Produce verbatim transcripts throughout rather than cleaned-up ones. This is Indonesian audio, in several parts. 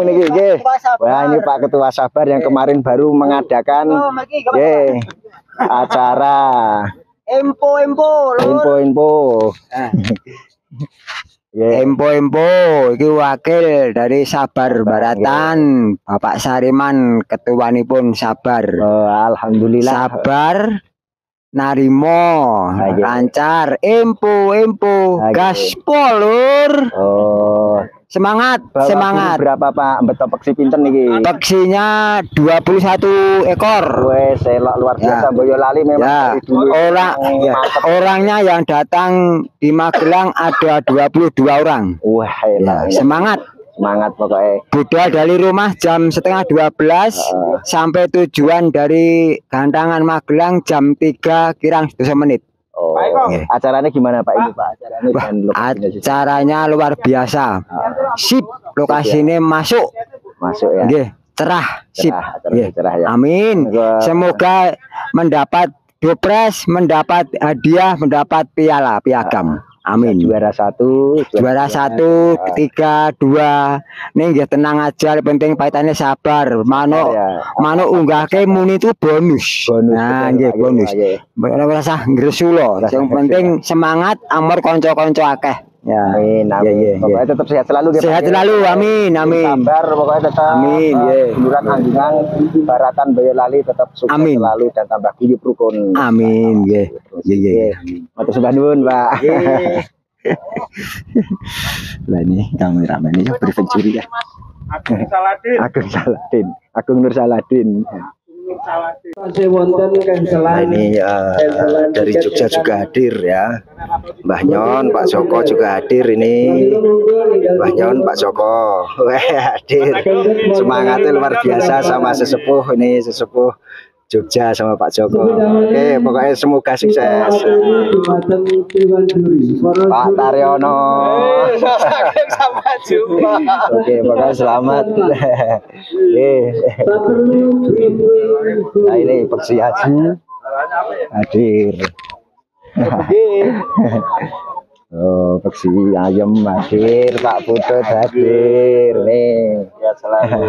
ini nggih. Wah, ini Pak Ketua Sabar yang kemarin baru mengadakan nggih acara Empo empo info info. Empo Empo iki wakil dari Sabar Baratan, Bapak Sariman ketuanipun Sabar. Oh, alhamdulillah. Sabar narimo lancar empo empo gaspol lur. Oh, semangat bawa semangat. Berapa Pak betul peksi pinten niki? Peksinya dua puluh satu ekor. Wes selok luar biasa ya. Boyolali memang ya. dari dulu. Orang ya. Orangnya yang datang di Magelang ada dua puluh dua orang. Wah, enak, ya. Semangat. Semangat pokoknya. Budal dari rumah jam setengah dua belas uh. sampai tujuan dari Gantangan Magelang jam tiga kirang sepuluh menit. Oh, okay. Acaranya gimana Pak ini Pak? Acaranya, Wah, acaranya luar biasa. Uh. Sip, lokasinya ya. masuk. Masuk ya. Nggih, cerah, sip. Cerah, cerah, ya. Amin. Semoga mendapat dopres, mendapat hadiah, mendapat piala, piagam. Amin. Juara satu, juara, juara satu, ya. Tiga, dua. Nih nggih tenang aja, penting paitannya sabar. Mano, ya. Mano unggah ke muni itu bonus. Bonus. Nah, nggih bonus. Ora usah ngresu lho. Yang penting semangat, amor konco-konco akeh. Ya. Amin, amin. Ya, ya, pokoknya tetap sehat selalu. Sehat selalu, amin, amin. Sabar, pokoknya tetap. Amin, ya. Kelurahan Anggingan, Baratan, Boyolali tetap sukses amin. Selalu dan tambah guyup rukun. Amin, ya. Ya, ya. Matur sembah nuwun, Pak. Lah ini kameramen ini briefing juri ya. Agung Saladin. Agung Saladin. Agung Nur Saladin. Nah, ini uh, dari Jogja juga hadir ya. Mbah Nyon, Pak Joko juga hadir ini. Mbah Nyon, Pak Joko hadir. Semangatnya luar biasa sama sesepuh ini, sesepuh Jogja sama Pak Joko. Oke, pokoknya semoga sukses. Pak Taryono. Oke, pokoknya selamat. Oke. Nah, ini Peksi Haji hadir. Oh, Peksi Ayam hadir, Pak Putut hadir nih. Ya selalu.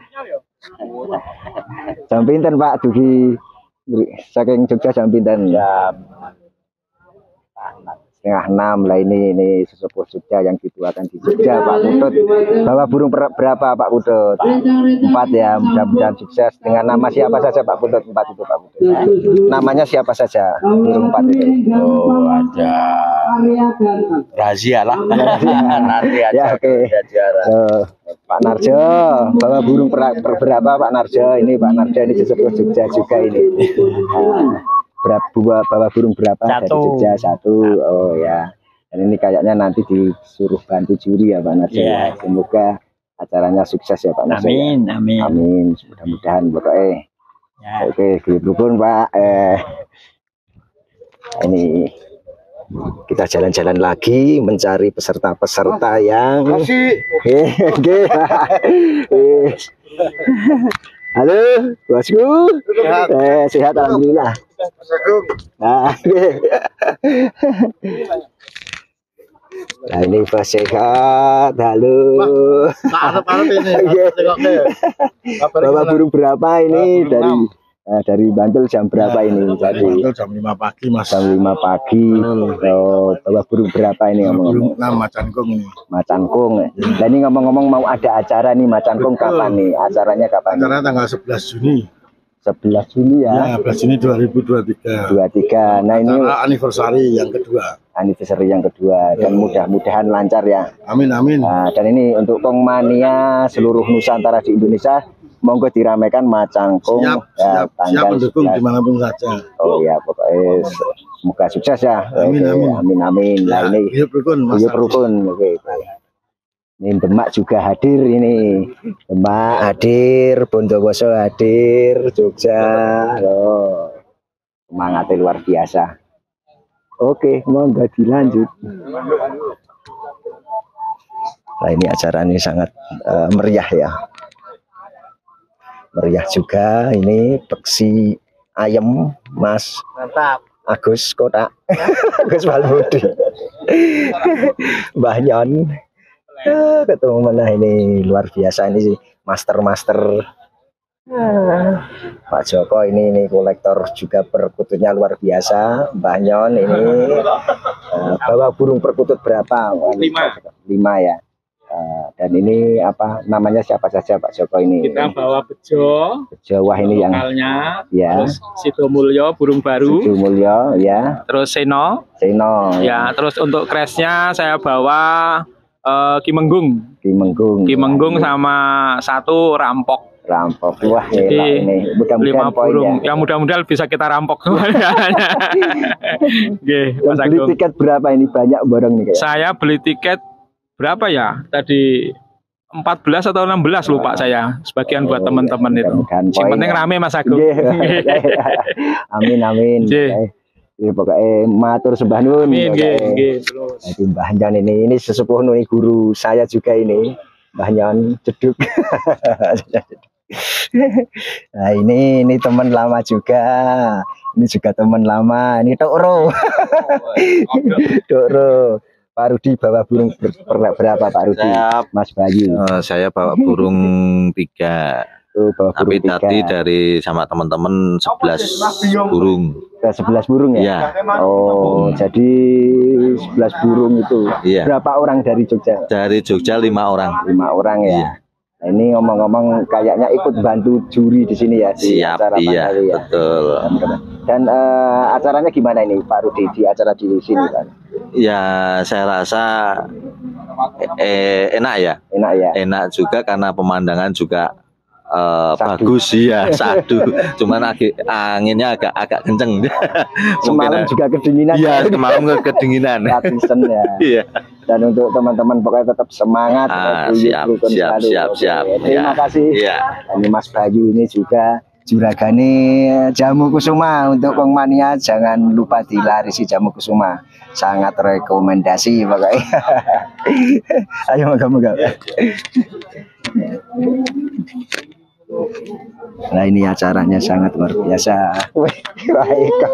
Jam pinten Pak Dugi saking Jogja jam pinten? Jam setengah enam lah ini ini sesepuh Jogja yang dituakan di Jogja Pak Putut. Bawa burung berapa Pak Putut? Empat ya, mudah-mudahan sukses. Dengan nama siapa saja Pak Putut? Empat itu Pak Putut. Namanya siapa saja burung empat itu? Oh ada rahasia lah. Nanti aja. Ya, oke. Okay. Pak Narjo, bawa burung per, per berapa Pak Narjo? Ini Pak Narjo ini sesepuh Jogja juga ini. Nah, berapa bawa, bawa burung berapa? Satu. Dari Jogja satu. Oh ya. Dan ini kayaknya nanti disuruh bantu juri ya Pak Narjo. Yeah. Semoga acaranya sukses ya Pak Narjo. Amin, ya. Amin. Amin. Mudah-mudahan pokoknya. Ya. Oke, dukung Pak. Eh, ini kita jalan-jalan lagi mencari peserta-peserta yang masih. Halo, bosku. Sehat. Eh, sehat alhamdulillah. Nah, nah ini bos sehat. Halo. Bapak burung berapa ini dari Nah, dari Bantul jam berapa ya, ini? Dari Bantul jam lima pagi Mas. Jam lima pagi. Oh, bawa burung berapa ini ngomong-ngomong? Nah, Macan Kung ini. Macan Kung. Ya. Dan ini ngomong-ngomong mau ada acara nih Macan Kung kapan nih? Acaranya kapan? Acaranya tanggal sebelas Juni. sebelas Juni ya. Ya, sebelas Juni dua ribu dua puluh tiga. dua puluh tiga. Nah, ini anniversary yang kedua. Anniversary yang kedua dan ya. Mudah-mudahan lancar ya. Amin amin. Nah, dan ini untuk Kong Mania seluruh Nusantara di Indonesia. Monggo diramaikan Macan Kung siap, ya, siap, siap mendukung dimanapun saja. Oh ya pokoknya semoga sukses ya. Amin Oke, amin amin amin. Nah, ya, ini guyup rukun, guyup rukun. Oke. Ini Demak juga hadir ini. Demak hadir, Bondowoso hadir, Jogja. Oh, semangatnya luar biasa. Oke, monggo dilanjut. Nah ini acara ini sangat uh, meriah ya. Meriah juga ini Peksi Ayam Mas mantap Agus Kotak Agus Malbudi Mbah Nyon Ah, ketemu mana ini luar biasa ini sih master-master. Ah, Pak Joko ini ini kolektor juga perkututnya luar biasa. Mbah Nyon ini eh, bawa burung perkutut berapa? Lima. Lima ya. Eh, dan ini apa namanya siapa saja Pak Joko ini? Kita bawa bejo, Jawa ini yang lokalnya, ya. terus Sidomulyo burung baru, Suju Mulyo ya. terus Seno, Seno ya, terus untuk crashnya saya bawa eh, Kimenggung, Kimenggung. Kimenggung sama satu rampok. Rampok. Wah, Jadi, enak ini. Mudah-mudahan lima burung. poinnya. Ya mudah-mudahan bisa kita rampok. Oke, Yang Mas beli Agung. tiket berapa ini? Banyak barang nih kayak. Saya beli tiket berapa ya? Tadi empat belas atau enam belas lupa saya. Sebagian buat teman-teman itu. Mudah-mudahan Yang penting poinnya. rame Mas Agung. Nggih. Amin amin. Nggih. Ini pokoknya matur sembah nun. Amin, nggih, Pokoknya. nggih, terus. Jadi Mbah Nyon ini ini sesepuh nuni guru saya juga ini. Mbah Nyon Jeduk. Nah ini ini teman lama juga. Ini juga teman lama. Ini Tokro. Tokro. Pak Rudi bawa burung ber- ber- berapa Pak Rudi? Saya Mas Bayu. Eh, saya bawa burung tiga, Tuh, bawa burung tapi tiga. tadi dari sama teman-teman sebelas burung. Ke sebelas burung ya? Iya. Oh, jadi sebelas burung itu. Iya. Berapa orang dari Jogja? Dari Jogja lima orang. Lima orang ya. Iya. Nah, ini ngomong-ngomong kayaknya ikut bantu juri di sini ya di Siap, acara iya, Pandawi ya. betul. Dan eh, acaranya gimana ini Pak Rudi di acara di sini Pak? Ya, saya rasa eh, enak ya, Enak ya. enak juga karena pemandangan juga eh, Sadu. bagus ya, sadu. Cuman agi- anginnya agak agak kenceng. Semalam Mungkin, juga kedinginan. Iya, kemarin ke- kedinginan. Gratisan ya. Iya. Dan untuk teman-teman pokoknya tetap semangat. Ah, Rukun siap, rukun siap, selalu. siap, Oke, siap. Terima Ya. kasih. Iya. Ini Mas Bayu ini juga juragane Jamu Kusuma. Untuk Kong Mania jangan lupa dilarisi Jamu Kusuma. Sangat rekomendasi pokoknya. Ayo moga-moga. Nah ini acaranya sangat luar biasa. Wih, Pak Eko.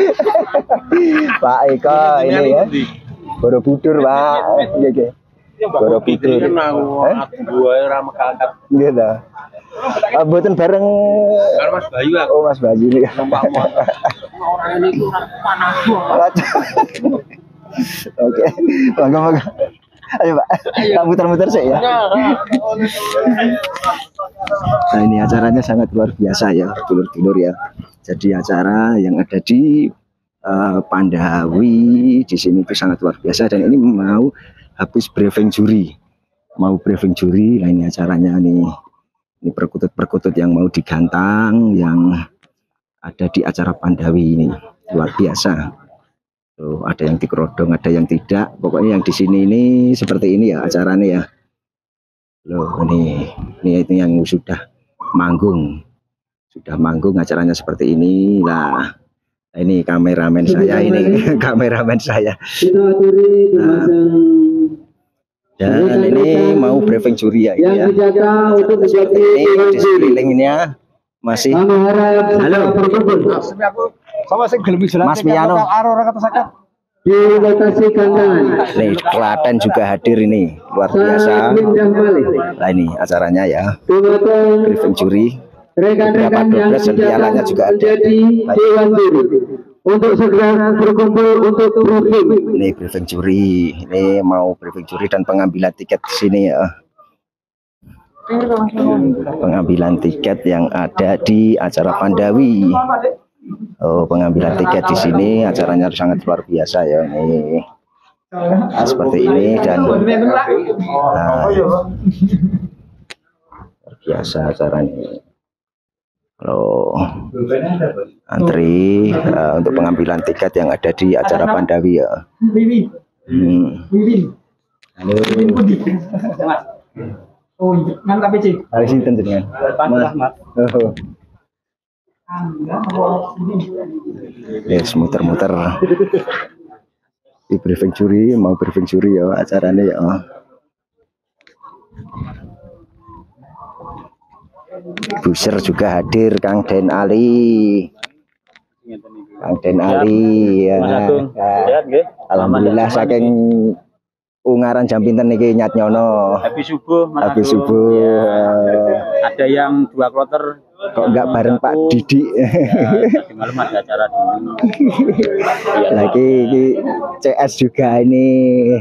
Pak Eko ini ya. Borobudur Pak. Iya, iya. Borobudur. Eh? Dua orang kakak. Gitu. Ah, mboten bareng Mas Bayu aku. Oh Mas Bayu ini. Orang ini panas Oke. Moga-moga. Ayo Pak. Kita muter-muter sih ya. Nah ini acaranya sangat luar biasa ya, dulur-dulur ya. Jadi acara yang ada di uh, Pandawi di sini itu sangat luar biasa dan ini mau habis briefing juri, mau briefing juri. Nah ini acaranya nih, ini perkutut-perkutut yang mau digantang yang ada di acara Pandawi ini luar biasa. Tuh, ada yang dikerodong, ada yang tidak. Pokoknya yang di sini ini seperti ini ya acaranya ya. Loh ini, ini itu yang sudah manggung, sudah manggung acaranya seperti ini lah. Nah, ini kameramen saya ini, kameramen saya. Nah, dan ini mau briefing juri ya, ini ya. Seperti ini di sekelilingnya masih. Halo, Mas Miano. Di lokasi gantangan. Nih Klaten juga hadir ini luar biasa. Nah ini acaranya ya, briefing juri. Beberapa Rekan-rekan yang dobres dan pialanya juga ada. menjadi dewan juri untuk segera berkumpul untuk briefing. Ini briefing juri, ini mau briefing juri dan pengambilan tiket di sini ya. Pengambilan tiket yang ada di acara Pandawi. Oh, pengambilan tiket di sini acaranya sangat luar biasa ya ini. Nah, seperti ini dan nah, luar biasa acaranya. Kalau antri uh, untuk pengambilan tiket yang ada di acara Pandawi ya. Hmm. Halo. Oh, mantap Ci. Hari sinten jenengan? Mas. Oh. Yes, muter-muter. Di briefing juri, mau briefing juri ya acaranya ya. Buser juga hadir, Kang Den Ali. Kang Den Ali ya. Ya. Alhamdulillah saking Ungaran jam pinten niki Nyat Nyono? Habis subuh, Mas Habis Agung. subuh. Ya. Ada yang dua kloter. Kok enggak bareng Pak Didi? Ya, tadi malam ada acara dulu. Ya. Lagi ini C S juga ini.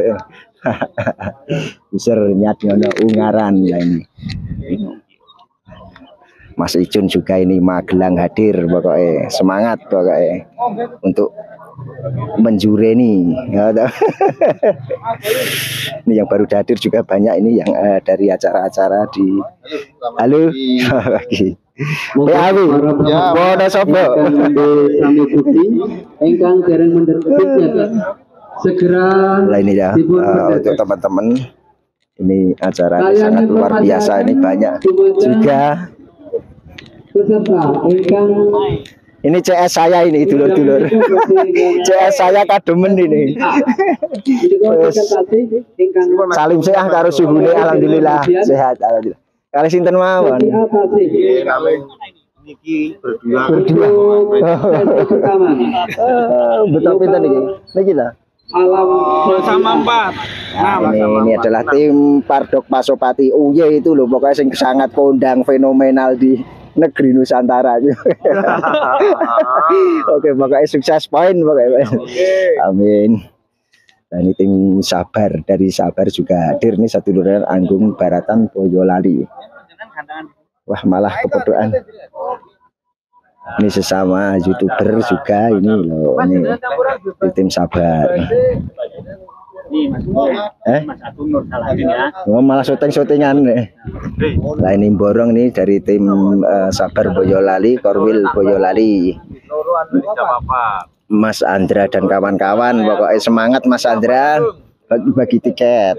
User Nyat Nyono Ungaran lah ini. Mas Icun juga ini Magelang hadir pokoknya, semangat pokoknya untuk menjureni ya. Ini yang baru hadir juga banyak ini yang uh, dari acara-acara di halo lagi ya Bu ya bodo sobo Sami bukti engkang dereng mendekatnya segera lah ini ya uh, untuk teman-teman ini acara ini sangat luar biasa, ini banyak juga peserta engkang ini C S saya ini dulur-dulur C S saya kademen ini salim sehat karo suhune alhamdulillah sehat alhamdulillah kali sinten mawon Niki berdua. berdua betul pinten niki niki ta alam Sama empat. Nah, ini, ini adalah tim Pardok Pasopati U Y itu loh, pokoknya sing sangat kondang fenomenal di negeri Nusantara. Oke, pokoknya sukses poin pokoknya. Amin. Dan ini tim Sabar dari Sabar juga hadir nih satu lurahan Anggung Baratan Boyolali. Wah malah kepedoan. Ini sesama youtuber juga ini loh, ini di tim Sabar. Eh? Oh, malah syuting-syutingan nih. Nah ini borong nih dari tim uh, Sabar Boyolali, Korwil Boyolali. Mas Andra dan kawan-kawan, pokoknya semangat Mas Andra bagi-bagi tiket.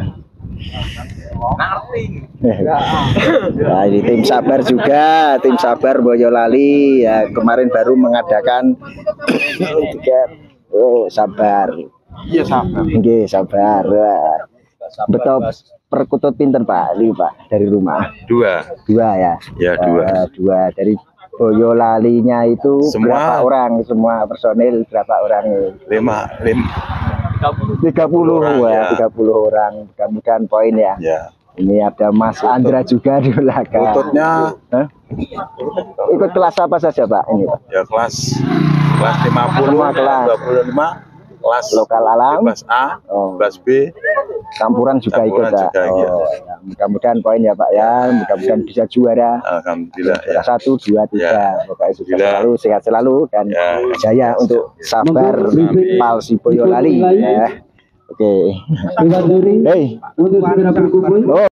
Nah ini tim Sabar juga, tim Sabar Boyolali ya kemarin baru mengadakan tiket. Oh Sabar. Iya sabar. Oke, sabar. Betul perkutut pinten Pak? Ini Pak dari rumah. Dua. Dua ya. Ya dua. Uh, dua dari Boyolalinya itu Semua. berapa orang? Semua personil berapa orang? Lima. Lima. tiga puluh orang, wah, ya. tiga puluh orang. Mudah-mudahan poin ya. Ya. Ini ada Mas Andra juga di belakang. Lututnya. Hah? Ikut kelas apa saja Pak? Ini Pak. Ya kelas kelas lima puluh, Semua kelas. dua puluh lima, kelas Lokal alam. kelas A, Oh. kelas B, Campuran juga Campuran ikut Pak. juga, iya. Oh, ya. Mudah-mudahan poin ya Pak ya. Mudah-mudahan bisa juara. alhamdulillah Juara ya. satu, dua, tiga. Ya. Pokoknya sukses Alhamdulillah. selalu, sehat selalu dan Ya. jaya untuk Sabar Palsi Boyolali. Ya. Oke. Iwan Duri Hey. untuk segera berkumpul. Oh.